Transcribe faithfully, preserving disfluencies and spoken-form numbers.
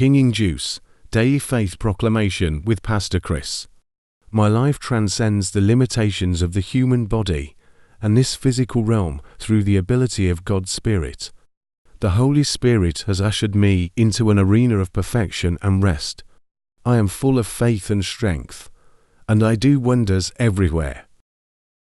Kinging Juice, Daily Faith Proclamation with Pastor Chris. My life transcends the limitations of the human body and this physical realm through the ability of God's Spirit. The Holy Spirit has ushered me into an arena of perfection and rest. I am full of faith and strength, and I do wonders everywhere.